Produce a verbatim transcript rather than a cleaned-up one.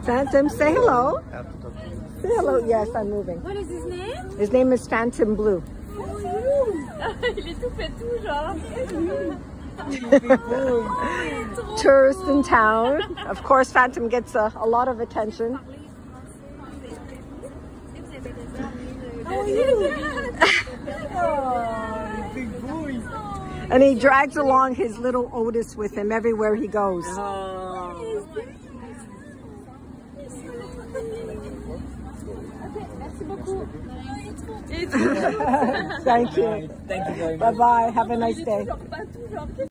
Phantom, say hello. Say hello. Yes, I'm moving. What is his name? His name is Phantom Blue. Il est tout pétou, genre. Tourist in town. Of course, Phantom gets a, a lot of attention. And he drags along his little Otis with him everywhere he goes. Thank you. Thank you very much. Bye-bye. Have a nice day.